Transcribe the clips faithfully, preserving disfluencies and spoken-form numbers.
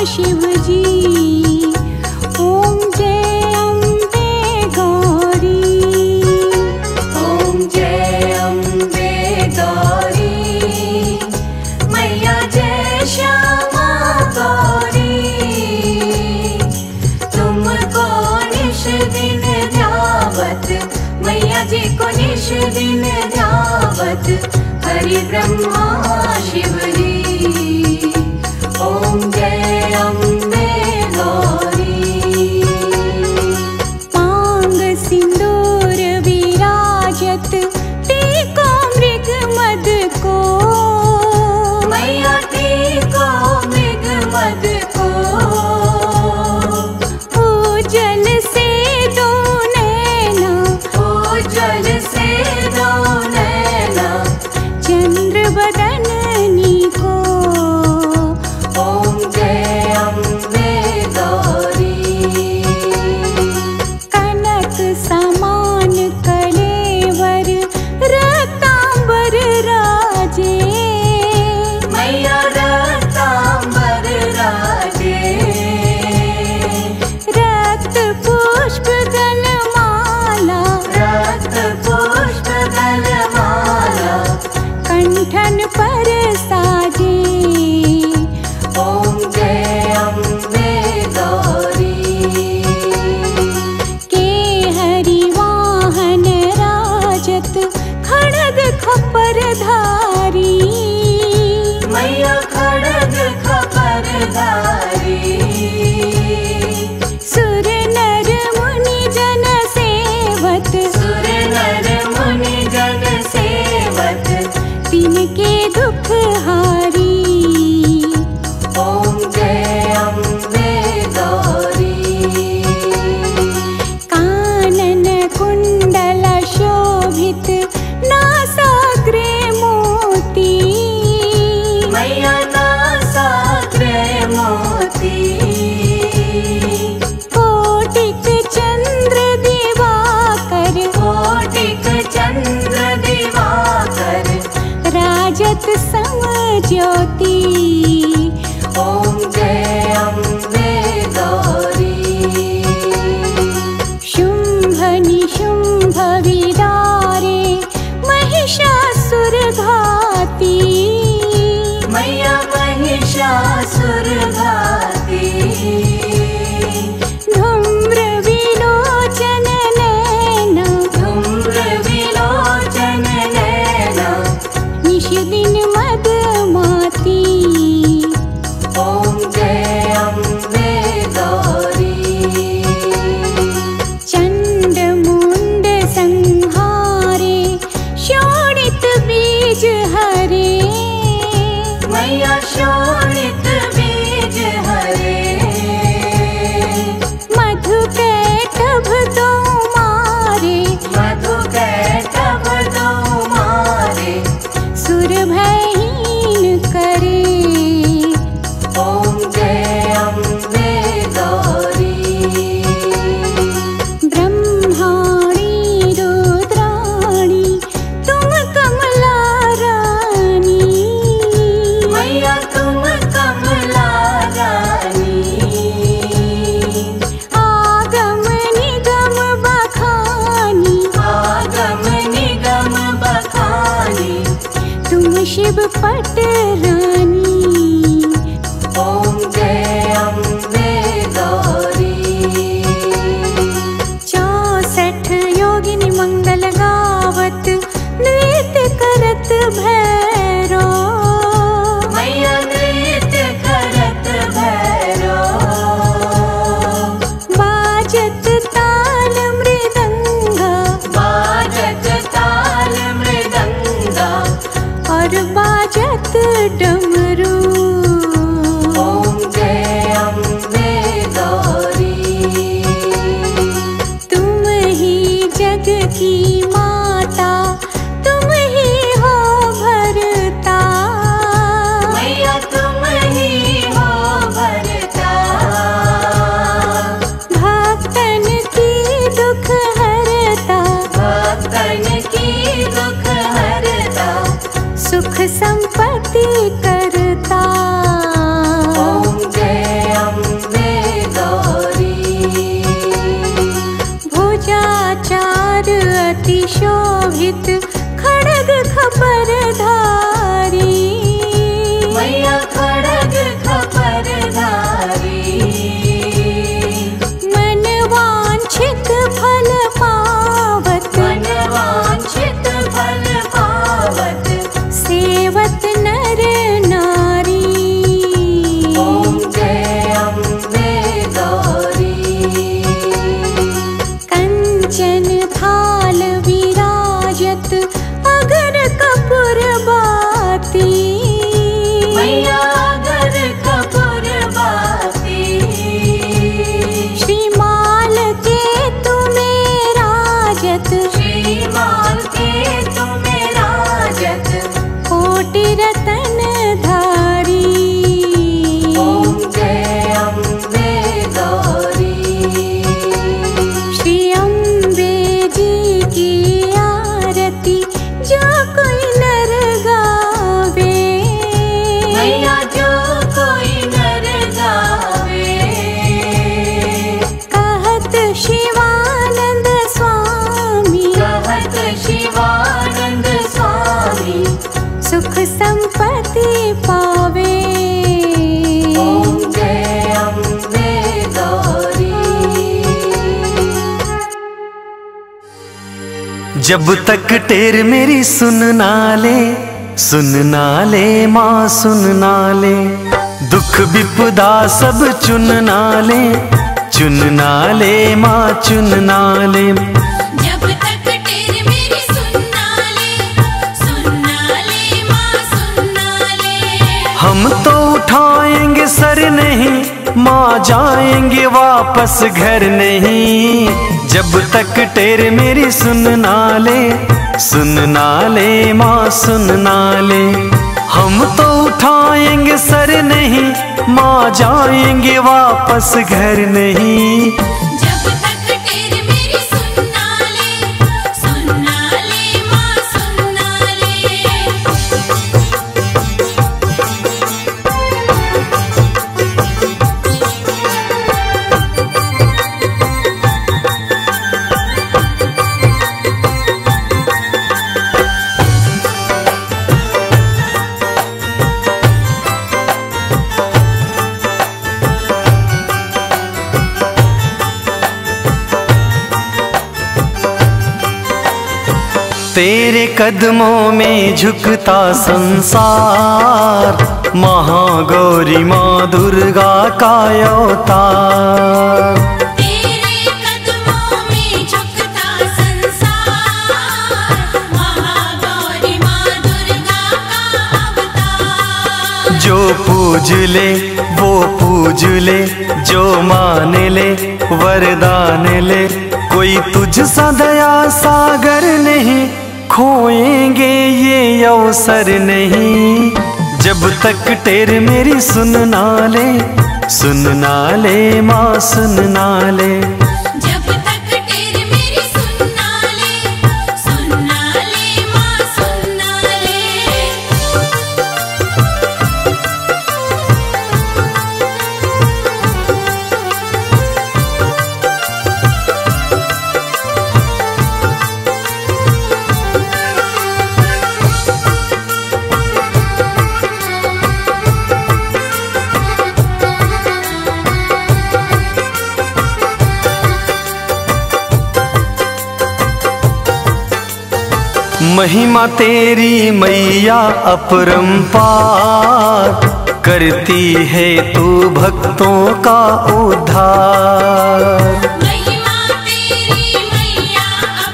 शिव जी। ओम जय अम्बे गौरी। ओम जय अम्बे गौरी, मैया जय श्यामा गौरी। तुमको निश दिन ध्यावत, मैया जी को निश दिन ध्यावत, हरि ब्रह्मा शिव जी। ओम जय अम्बे गौरी। मांग सिंदूर विराजत, टीको मृग मद को। मैया टीको मृग मद को। उज्जल से दो नैना, उज्जवल से दो नैना, चंद्र बदननी को। ओम जय अम्बे गौरी। कनक समान कलेवर, रतांबर राजे। मैया रतांबर राजे। रक्त पुष्प गलमाला, रक्त पुष्प गलमाला, कंठन पर साजे। ओम जय अम्बे गौरी। के हरि वाहन राजत, खड़ग खपर धारी। मैया खड़ग खपर धारी। सुर नर मुनि जन सेवत, सुर नर मुनि जन सेवत, तिनके दुख हारी। ओम जय अम्बे गौरी। कानन कुंडल शोभित, नासाग्रे मोती। मैया नासाग्रे मोती। कोटिक चंद्र दिवाकर, कोटिक चंद्र दिवाकर, राजत सम ज्योति। ओम जय अम्बे गौरी। शुंभ निशुंभ विदारे, महिषासुर घाती। मैया महिषासुर घाती। धूम्र विलोचन नैना, धूम्र विलोचन नैना, निश दिन मद माती। ओम जय अम्बे गौरी। चंड मुंड संहारे, शोणित बीज हरे। मैया शोणित बीज हरे। मधु कैटभ तो मारे, मधु कैटभ दो मारे, सुर भयहीन करे। ओम जय अम्बे गौरी। ब्रह्माणी रुद्राणी, तुम कमला रानी। मैया तुम कमला रानी। आगम निगम बखानी, आगम निगम बखानी, तुम शिव पट रानी। ओम जय जब तक टेर मेरी सुन ना ले, सुन ना ले माँ सुन ना ले, दुख विपदा सब चुन ना ले, चुन ना ले माँ चुन ना ले। जब तक टेर मेरी सुन ना ले, सुन ना ले माँ सुन ना ले। हम तो उठाएंगे सर नहीं, माँ जाएंगे वापस घर नहीं। जब तक टेर मेरी सुन ना ले, सुन ना ले माँ सुन ना ले। हम तो उठाएंगे सर नहीं, माँ जाएंगे वापस घर नहीं। जब तक टेर मेरी सुन ना ले, सुन ना ले माँ सुन ना ले। तेरे कदमों में झुकता संसार, महागौरी माँ दुर्गा का अवतार। तेरे कदमों में झुकता संसार, महागौरी माँ दुर्गा का अवतार। जो पूज ले वो पूज ले, जो मान ले वरदान ले, कोई तुझ सा दया सागर नहीं, खोएंगे ये अवसर नहीं। जब तक टेर मेरी सुन ना ले, सुन ना ले माँ सुन ना ले। जब तक टेर मेरी सुन ना ले, सुन ना ले माँ सुन ना ले। महिमा तेरी मैया अपरंपार, करती है तू भक्तों का उद्धार। महिमा तेरी मैया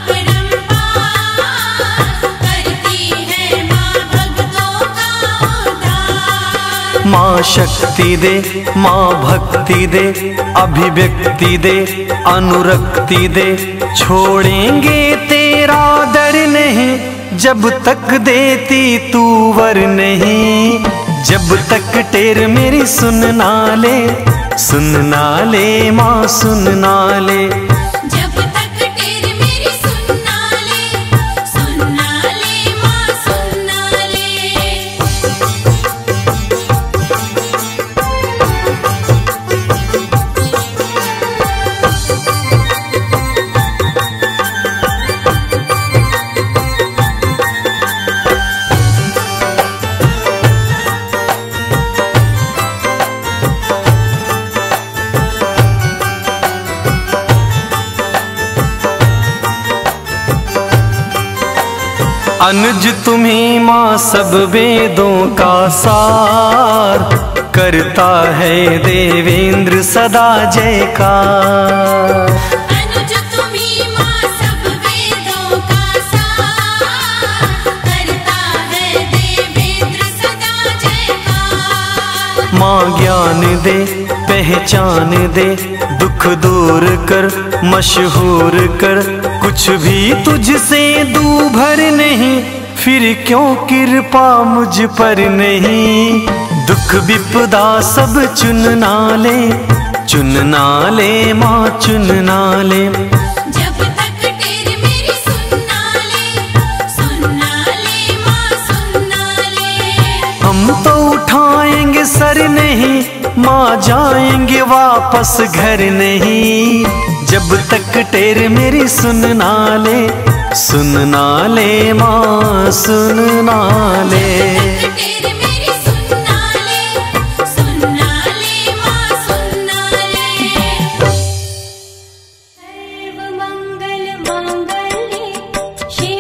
अपरंपार, करती है माँ भक्तों का उद्धार। माँ शक्ति दे माँ भक्ति दे, अभिव्यक्ति दे अनुरक्ति दे, छोड़ेंगे तेरा दर नहीं, जब तक देती तू वर नहीं। जब तक टेर मेरी सुन ना ले, सुन ना ले माँ सुन ना ले। जब तक टेर मेरी सुन ना ले, सुन ना ले माँ सुन ना ले। अनुज तुम्ही माँ सब वेदों का सार, करता है देवेंद्र सदा जयकार। अनुज तुम्ही माँ सब वेदों का सार, करता है देवेंद्र सदा जयकार। माँ ज्ञान दे पहचान दे, दुख दूर कर मशहूर कर, कुछ भी तुझसे दूभर नहीं, फिर क्यों कृपा मुझ पर नहीं। दुख विपदा सब चुन ना ले, चुन ना ले माँ चुन ना ले। जब तक टेर मेरी सुन ना ले, सुन ना ले माँ सुन ना ले। हम तो उठाएंगे सर नहीं, माँ जाएंगे वापस घर नहीं। जब तक टेर मेरी सुन ना ले, सुन ना ले माँ सुन ना ले। जब तक टेर मेरी सुन ना ले, सुन ना ले माँ सुन ना ले। सर्व मंगल मांगल्ये शिवे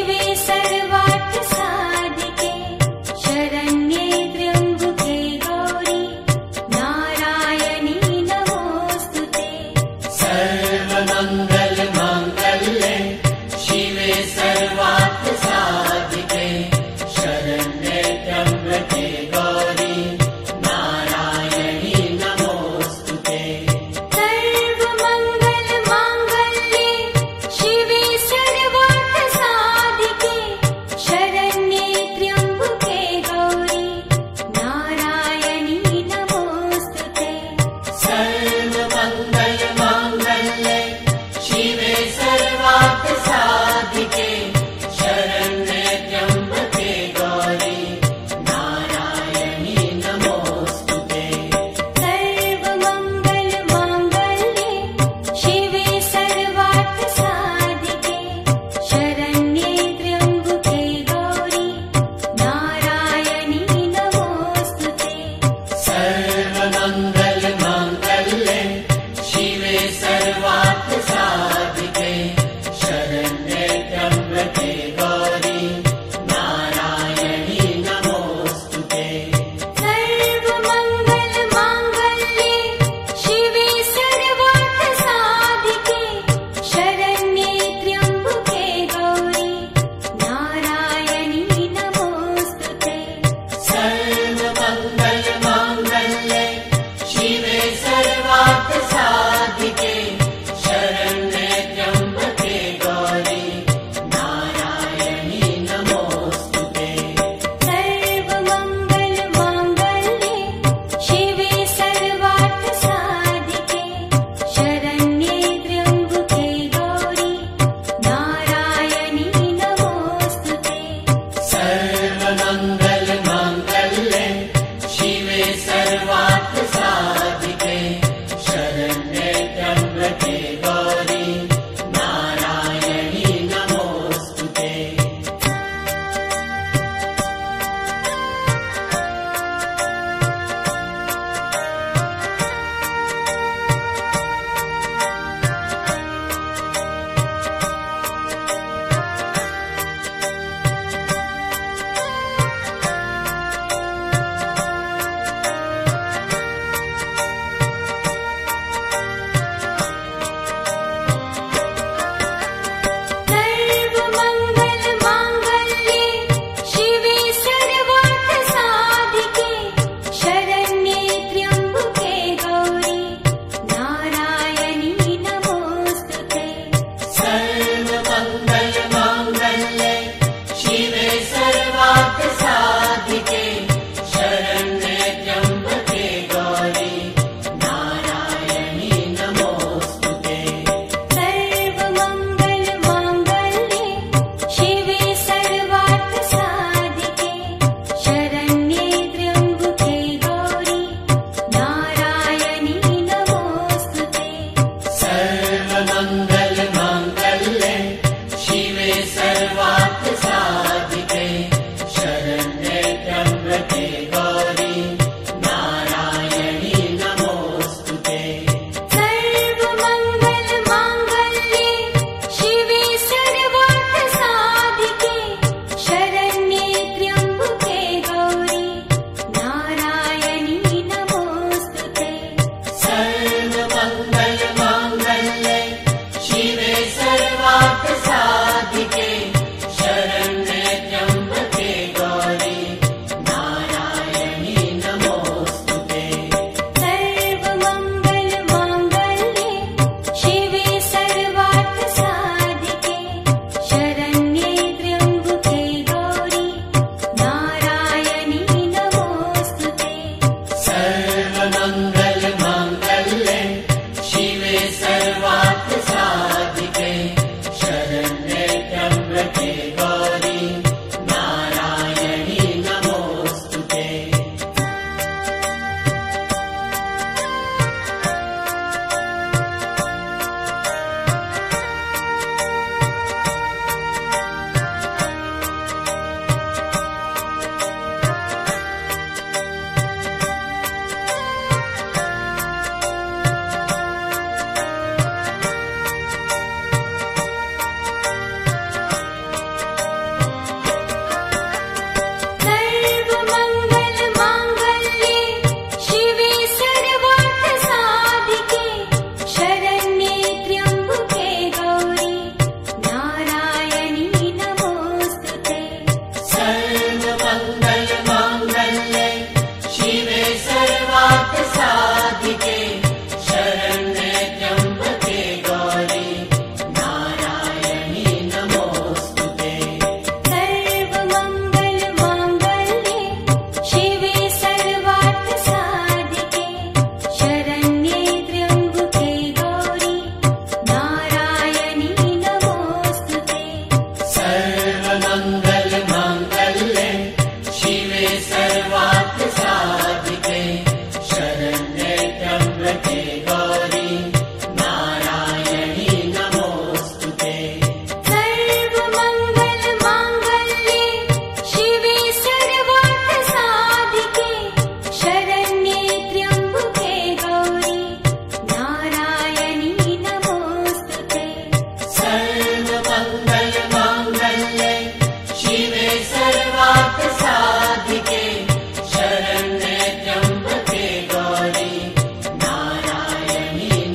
त्र्यम्बके गौरी नारायणी नमोस्तुते। सर्वमंगल मांगल्ये शिवे सर्वार्थ साधिके शरण्ये त्र्यंबके गौरी नारायणी नमोस्तुते। सर्वमंगल मांगल्ये शिवे सर्वार्थ साधिके शरण्ये त्र्यम्बके गौरी नारायणी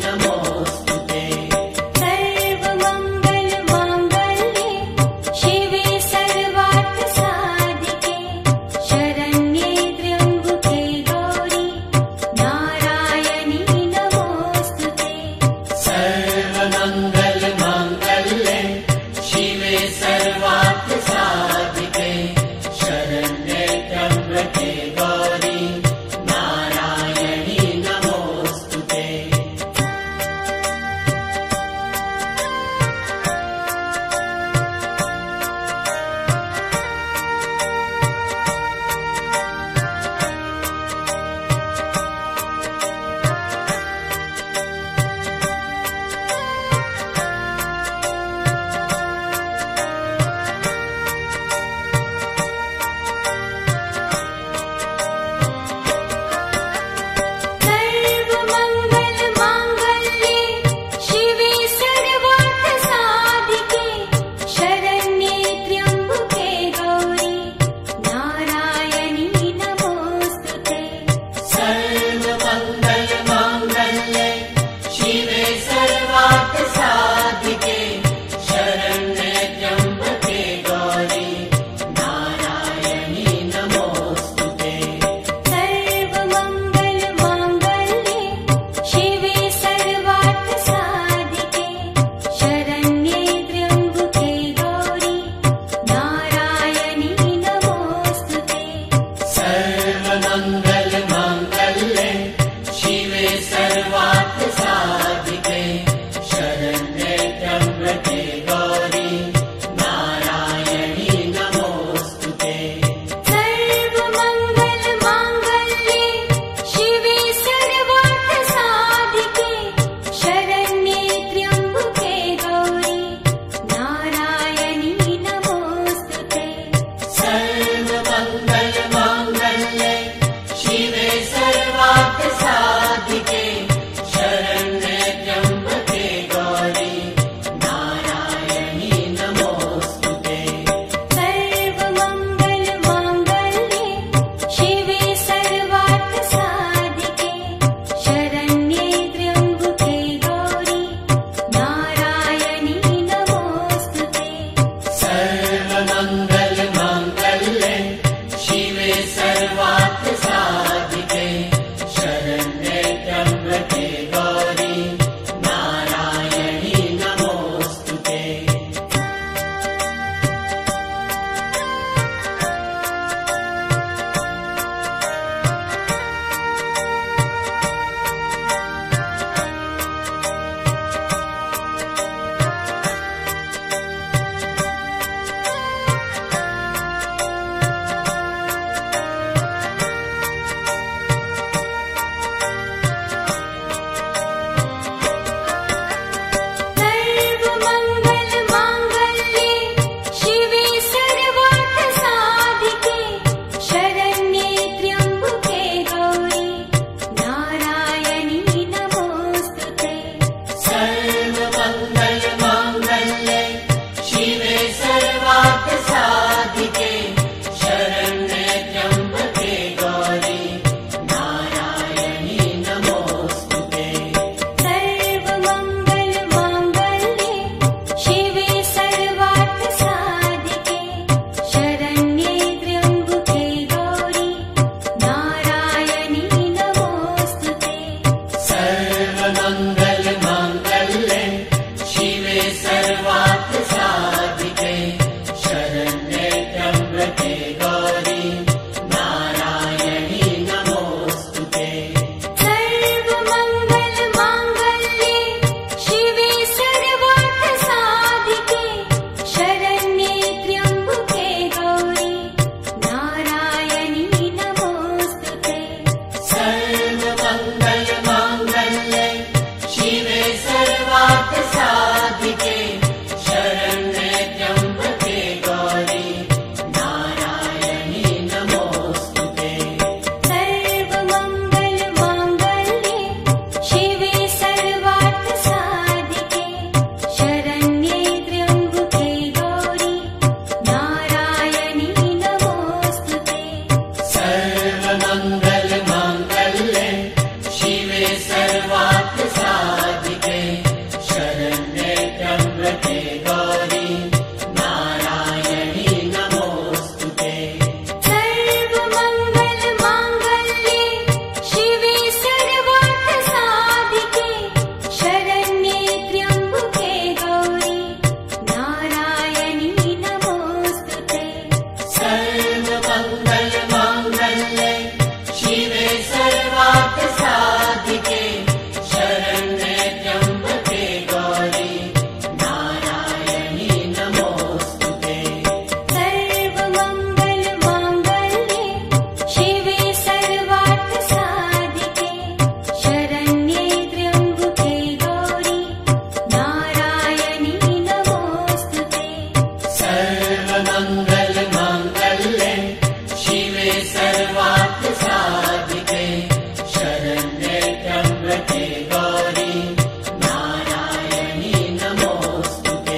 सर्वार्थ साधिके शरण्ये त्र्यम्बके गौरी नारायणी नमोस्तुते। सर्वमंगल मांगल्ये शिवे सर्वार्थ साधिके शरण्ये त्र्यंबके गौरी नारायणी नमोस्तुते। सर्वमंगल मांगल्ये शिवे सर्वार्थ साधिके शरण्ये त्र्यम्बके गौरी नारायणी नमोस्तुते। सर्वमंगल मांगल्ये शिवे सर्वार्थ साधिके शरण्ये त्र्यंबके गौरी नारायणी नमोस्तुते। सर्वमंगल मांगल्ये शिवे सर्वार्थ साधिके शरण्ये त्र्यम्बके गौरी नारायणी नमोस्तुते।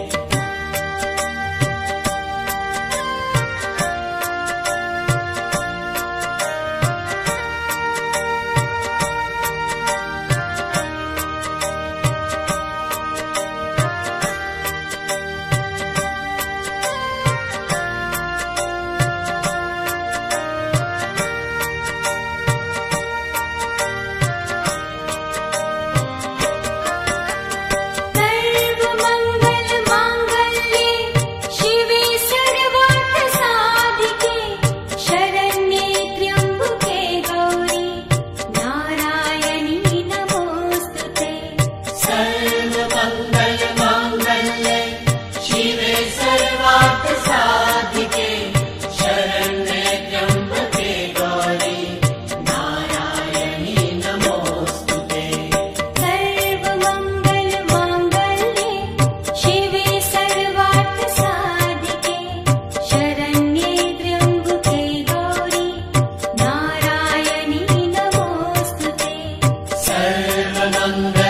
सर्वमंगल मांगल्ये शिवे सर्वार्थ साधिके शरण्ये त्र्यंबके गौरी नारायणी नमोस्तुते। सर्वमंगल मांगल्ये शिवे सर्वार्थ साधिके शरण्ये त्र्यम्बके गौरी नारायणी नमोस्तुते। सर्वमंगल मांगल्ये शिवे सर्वार्थ साधिके शरण्ये त्र्यंबके गौरी नारायणी नमोस्तुते। सर्वमंगल